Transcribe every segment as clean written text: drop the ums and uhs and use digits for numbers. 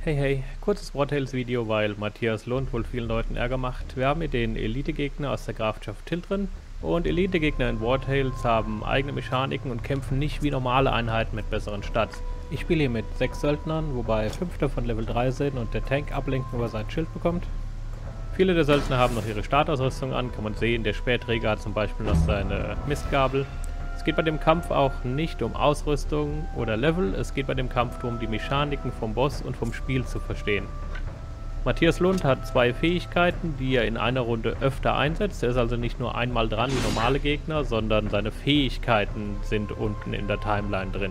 Hey hey, kurzes War Tales Video, weil Matthias Lund wohl vielen Leuten Ärger macht. Wir haben hier den Elite-Gegner aus der Grafschaft Tiltren und Elite-Gegner in War Tales haben eigene Mechaniken und kämpfen nicht wie normale Einheiten mit besseren Stats. Ich spiele hier mit 6 Söldnern, wobei 5 davon Level 3 sind und der Tank Ablenkung über sein Schild bekommt. Viele der Söldner haben noch ihre Startausrüstung an, kann man sehen. Der Speerträger hat zum Beispiel noch seine Mistgabel. Es geht bei dem Kampf auch nicht um Ausrüstung oder Level, es geht bei dem Kampf darum, die Mechaniken vom Boss und vom Spiel zu verstehen. Matthias Lund hat 2 Fähigkeiten, die er in einer Runde öfter einsetzt. Er ist also nicht nur einmal dran wie normale Gegner, sondern seine Fähigkeiten sind unten in der Timeline drin.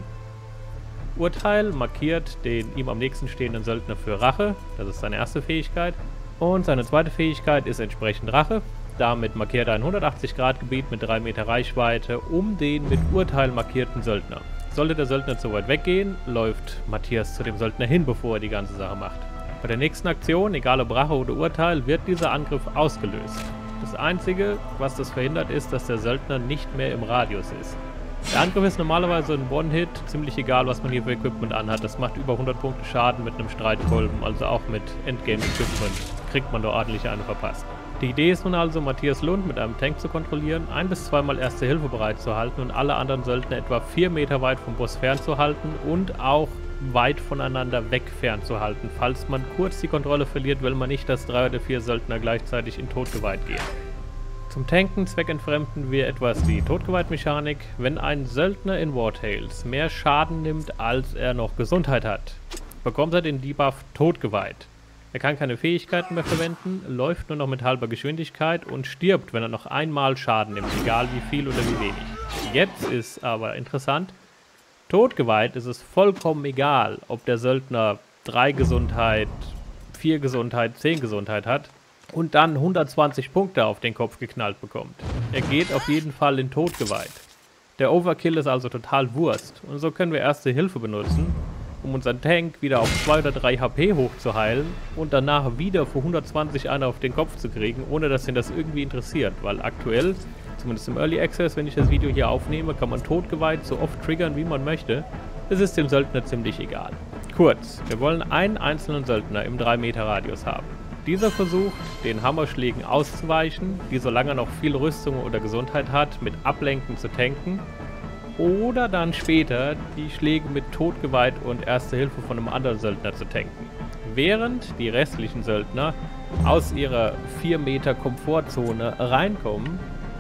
Urteil markiert den ihm am nächsten stehenden Söldner für Rache, das ist seine erste Fähigkeit. Und seine zweite Fähigkeit ist entsprechend Rache. Damit markiert er ein 180-Grad-Gebiet mit 3 Meter Reichweite um den mit Urteil markierten Söldner. Sollte der Söldner zu weit weggehen, läuft Matthias zu dem Söldner hin, bevor er die ganze Sache macht. Bei der nächsten Aktion, egal ob Rache oder Urteil, wird dieser Angriff ausgelöst. Das Einzige, was das verhindert, ist, dass der Söldner nicht mehr im Radius ist. Der Angriff ist normalerweise ein One-Hit, ziemlich egal, was man hier für Equipment anhat. Das macht über 100 Punkte Schaden mit einem Streitkolben, also auch mit Endgame-Equipment kriegt man da ordentlich eine verpasst. Die Idee ist nun also, Matthias Lund mit einem Tank zu kontrollieren, 1- bis 2-mal Erste Hilfe bereitzuhalten und alle anderen Söldner etwa 4 Meter weit vom Boss fernzuhalten und auch weit voneinander weg fernzuhalten, falls man kurz die Kontrolle verliert, will man nicht, dass 3 oder 4 Söldner gleichzeitig in Todgeweiht gehen. Zum Tanken zweckentfremden wir etwas die Todgeweiht-Mechanik. Wenn ein Söldner in War Tales mehr Schaden nimmt, als er noch Gesundheit hat, bekommt er den Debuff Todgeweiht. Er kann keine Fähigkeiten mehr verwenden, läuft nur noch mit halber Geschwindigkeit und stirbt, wenn er noch einmal Schaden nimmt, egal wie viel oder wie wenig. Jetzt ist aber interessant, Todgeweiht ist es vollkommen egal, ob der Söldner 3 Gesundheit, 4 Gesundheit, 10 Gesundheit hat und dann 120 Punkte auf den Kopf geknallt bekommt. Er geht auf jeden Fall in Todgeweiht. Der Overkill ist also total Wurst und so können wir Erste Hilfe benutzen, um unseren Tank wieder auf 2 oder 3 HP hochzuheilen und danach wieder für 120 einer auf den Kopf zu kriegen, ohne dass ihn das irgendwie interessiert, weil aktuell, zumindest im Early Access, wenn ich das Video hier aufnehme, kann man Todgeweiht so oft triggern, wie man möchte. Es ist dem Söldner ziemlich egal. Kurz, wir wollen einen einzelnen Söldner im 3 Meter Radius haben. Dieser versucht, den Hammerschlägen auszuweichen, die solange er noch viel Rüstung oder Gesundheit hat, mit Ablenken zu tanken, oder dann später die Schläge mit Todgeweiht und Erste Hilfe von einem anderen Söldner zu tanken. Während die restlichen Söldner aus ihrer 4 Meter Komfortzone reinkommen,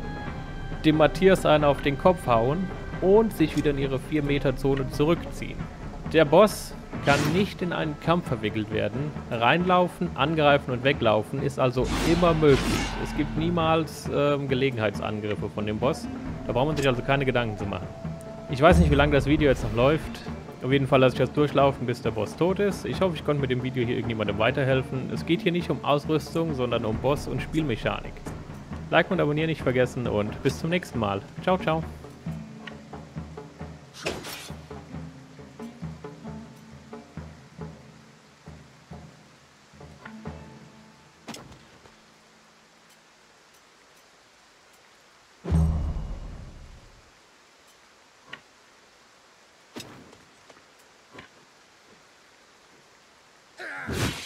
dem Matthias einen auf den Kopf hauen und sich wieder in ihre 4 Meter Zone zurückziehen. Der Boss kann nicht in einen Kampf verwickelt werden. Reinlaufen, angreifen und weglaufen ist also immer möglich. Es gibt niemals Gelegenheitsangriffe von dem Boss. Da braucht man sich also keine Gedanken zu machen. Ich weiß nicht, wie lange das Video jetzt noch läuft. Auf jeden Fall lasse ich das durchlaufen, bis der Boss tot ist. Ich hoffe, ich konnte mit dem Video hier irgendjemandem weiterhelfen. Es geht hier nicht um Ausrüstung, sondern um Boss- und Spielmechanik. Like und abonnieren nicht vergessen und bis zum nächsten Mal. Ciao, ciao. Ah!